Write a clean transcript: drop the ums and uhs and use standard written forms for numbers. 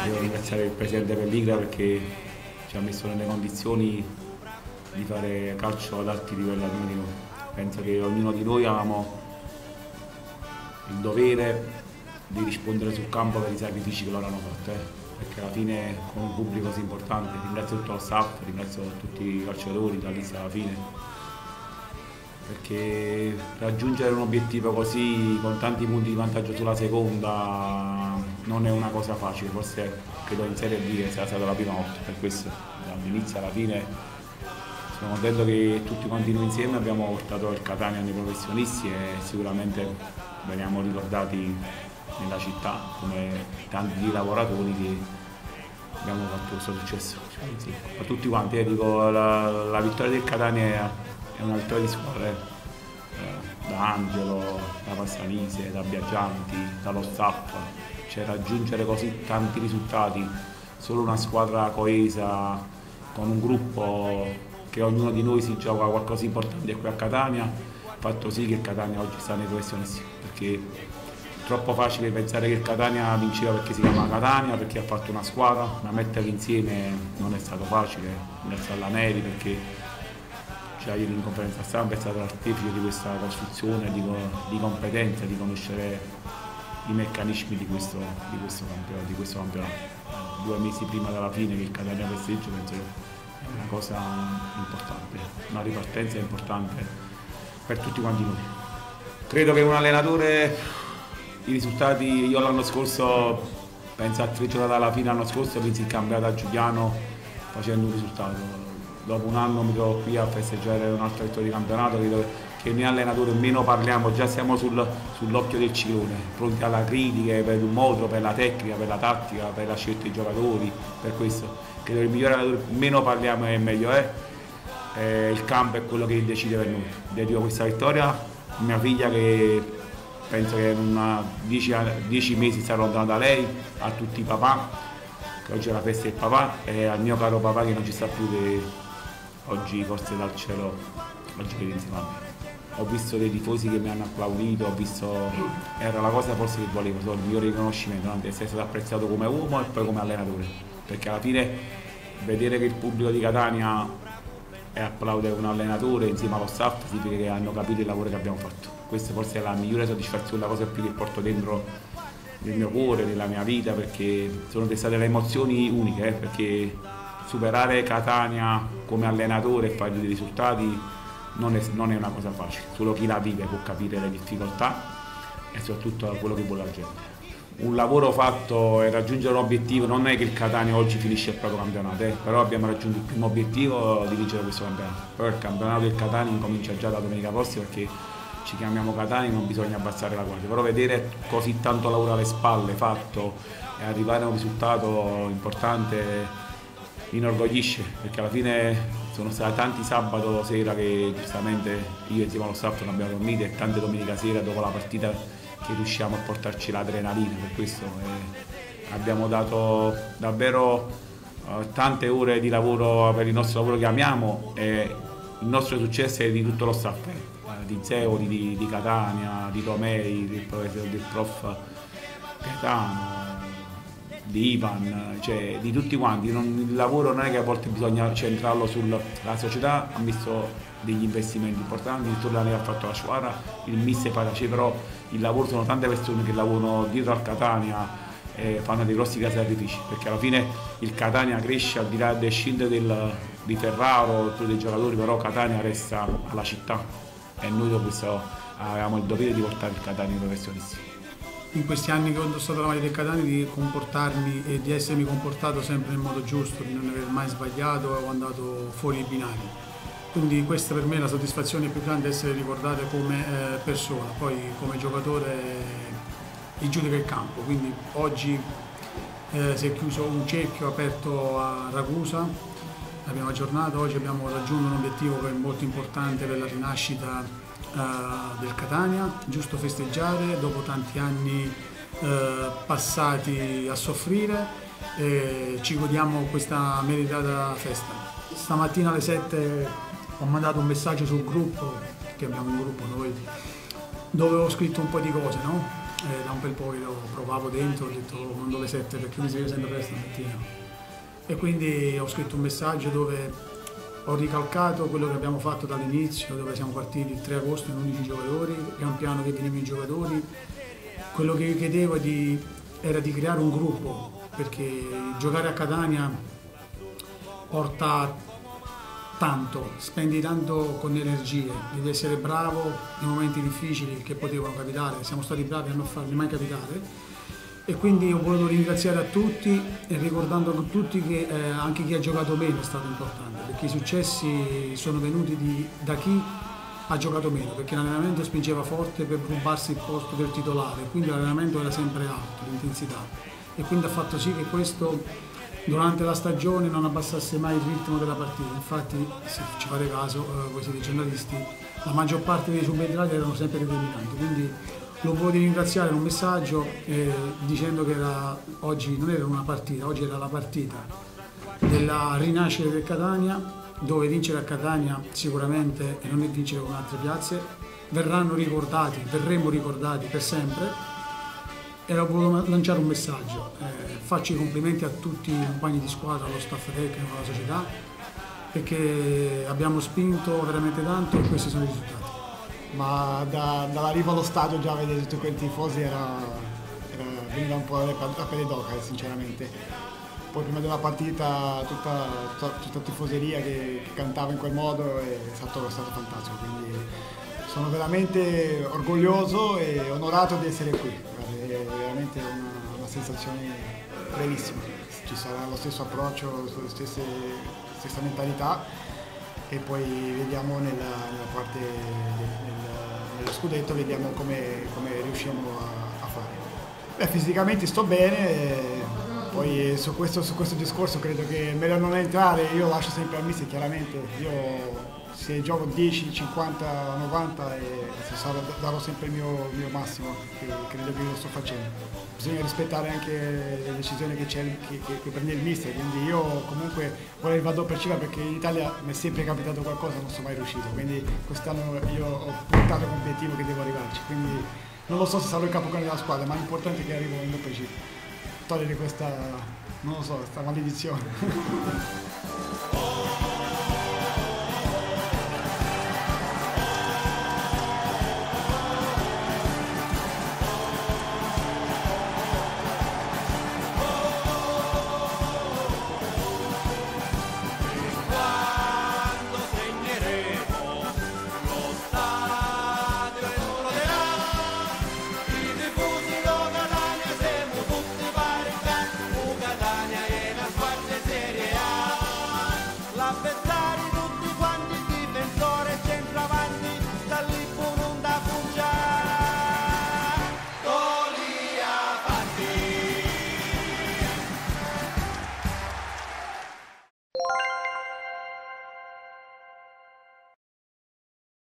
Devo ringraziare il presidente Pelligra perché ci ha messo nelle condizioni di fare calcio ad alti livelli a ognuno di noi. Penso che ognuno di noi avevamo il dovere di rispondere sul campo per i sacrifici che loro hanno fatto, perché alla fine con un pubblico così importante, ringrazio tutto lo staff, ringrazio tutti i calciatori dall'inizio alla fine, perché raggiungere un obiettivo così con tanti punti di vantaggio sulla seconda non è una cosa facile, forse credo in Serie B sia stata la prima volta, per questo dall'inizio alla fine sono contento che tutti quanti noi insieme abbiamo portato il Catania nei professionisti e sicuramente veniamo ricordati nella città come tanti lavoratori che abbiamo fatto questo successo. Sì, a tutti quanti, dico, la vittoria del Catania è una vittoria di squadra, da Angelo, da Passanise, da Biaggianti, dallo staff, cioè raggiungere così tanti risultati, solo una squadra coesa, con un gruppo che ognuno di noi si gioca qualcosa di importante qui a Catania, ha fatto sì che il Catania oggi sta nei professionisti, perché è troppo facile pensare che il Catania vinceva perché si chiama Catania, perché ha fatto una squadra, ma metterli insieme non è stato facile, grazie alla Neri, perché ieri in conferenza stampa è stato l'artefice di questa costruzione di competenza, di conoscere i meccanismi di questo campionato. 2 mesi prima della fine che il Catania festeggia, penso che è una cosa importante, una ripartenza importante per tutti quanti noi. Credo che un allenatore, i risultati, io l'anno scorso, penso a 3 giornate dalla fine l'anno scorso, vinsi il campionato a Giuliano facendo un risultato. Dopo un anno mi trovo qui a festeggiare un'altra vittoria di campionato, credo che noi allenatori meno parliamo, già siamo sull'occhio del ciclone, pronti alla critica per il modo, per la tecnica, per la tattica, per la scelta dei giocatori, per questo. Credo che il migliore allenatore meno parliamo e meglio è. Il campo è quello che decide per noi. Dedico questa vittoria a mia figlia che penso che in 10 mesi sarà lontana da lei, a tutti i papà, che oggi è la festa del papà, e al mio caro papà che non ci sta più, che oggi forse dal cielo oggi vede insieme a me. Ho visto dei tifosi che mi hanno applaudito, era la cosa forse che volevo, il migliore riconoscimento, essere stato apprezzato come uomo e poi come allenatore, perché alla fine vedere che il pubblico di Catania applaude un allenatore insieme allo staff significa che hanno capito il lavoro che abbiamo fatto. Questa forse è la migliore soddisfazione, la cosa più che porto dentro nel mio cuore, nella mia vita, perché sono state le emozioni uniche, perché superare Catania come allenatore e fare dei risultati non è una cosa facile, solo chi la vive può capire le difficoltà e soprattutto quello che vuole la gente. Un lavoro fatto e raggiungere un obiettivo, non è che il Catania oggi finisce il proprio campionato, però abbiamo raggiunto il primo obiettivo di vincere questo campionato. Però il campionato del Catania incomincia già da domenica prossima, perché ci chiamiamo Catania e non bisogna abbassare la guardia, però vedere così tanto lavoro alle spalle fatto e arrivare a un risultato importante mi inorgoglisce, perché alla fine sono stati tanti sabato sera che giustamente io insieme allo staff non abbiamo dormito, e tante domenica sera dopo la partita che riusciamo a portarci l'adrenalina, per questo abbiamo dato davvero tante ore di lavoro per il nostro lavoro che amiamo, e il nostro successo è di tutto lo staff, di Zeo, di Catania, di Tomei, del prof Gaetano, di Ivan, cioè di tutti quanti. Il lavoro non è che a volte bisogna centrarlo sulla società, ha messo degli investimenti importanti, il Torlane ha fatto la squadra, il mister Parace, però il lavoro sono tante persone che lavorano dietro al Catania e fanno dei grossi sacrifici, perché alla fine il Catania cresce al di là del scendere di Ferraro e dei giocatori, però Catania resta alla città e noi dopo questo avevamo il dovere di portare il Catania ai professionisti. In questi anni che ho indossato la maglia del Catania, di comportarmi e di essermi comportato sempre nel modo giusto, di non aver mai sbagliato o andato fuori i binari. Quindi questa per me è la soddisfazione più grande, essere ricordato come persona, poi come giocatore il giudice del campo. Quindi oggi si è chiuso un cerchio aperto a Ragusa, la prima giornata, oggi abbiamo raggiunto un obiettivo che è molto importante per la rinascita del Catania, giusto festeggiare dopo tanti anni passati a soffrire, ci godiamo questa meritata festa. Stamattina alle 7 ho mandato un messaggio sul gruppo, che abbiamo un gruppo noi, dove ho scritto un po' di cose, no? da un bel po' che lo provavo dentro, ho detto non dove 7 perché mi sveglio sempre presto la mattina. E quindi ho scritto un messaggio dove ho ricalcato quello che abbiamo fatto dall'inizio, dove siamo partiti il 3 agosto in 11 giocatori, pian piano che venivano i giocatori. Quello che io chiedevo era di creare un gruppo, perché giocare a Catania porta tanto, spendi tanto con energie, devi essere bravo nei momenti difficili che potevano capitare, siamo stati bravi a non farli mai capitare. E quindi ho voluto ringraziare a tutti e ricordando a tutti che anche chi ha giocato meno è stato importante, perché i successi sono venuti da chi ha giocato meno, perché l'allenamento spingeva forte per rubarsi il posto del titolare, quindi l'allenamento era sempre alto, l'intensità, e quindi ha fatto sì che questo durante la stagione non abbassasse mai il ritmo della partita. Infatti, se ci fate caso, voi siete giornalisti, la maggior parte dei subentrati erano sempre determinanti, quindi lo voglio ringraziare in un messaggio dicendo che oggi non era una partita, oggi era la partita della rinascita del Catania, dove vincere a Catania sicuramente e non è vincere con altre piazze, verremo ricordati per sempre. E ho voluto lanciare un messaggio, faccio i complimenti a tutti i compagni di squadra, allo staff tecnico, alla società, perché abbiamo spinto veramente tanto e questi sono i risultati. Ma dall'arrivo allo stadio già vedere tutti quei tifosi veniva un po' la pelle d'oca, sinceramente. Poi prima della partita tutta la tifoseria che cantava in quel modo è stato fantastico, quindi sono veramente orgoglioso e onorato di essere qui, è veramente una sensazione bellissima. Ci sarà lo stesso approccio, la stessa mentalità, e poi vediamo nella parte dello scudetto, vediamo come riusciamo a fare. Beh, fisicamente sto bene, poi su questo discorso credo che è meglio non entrare, io lascio sempre al mister, chiaramente, io se gioco 10, 50, 90 darò sempre il mio massimo, che credo che lo sto facendo. Bisogna rispettare anche le decisioni che prende il mister, quindi io comunque vorrei vado per cima, perché in Italia mi è sempre capitato qualcosa, non sono mai riuscito, quindi quest'anno io ho puntato come obiettivo che devo arrivarci, quindi non lo so se sarò il capocannoniere della squadra, ma l'importante è che arrivo in doppio giro, togliere questa, non lo so, questa maledizione.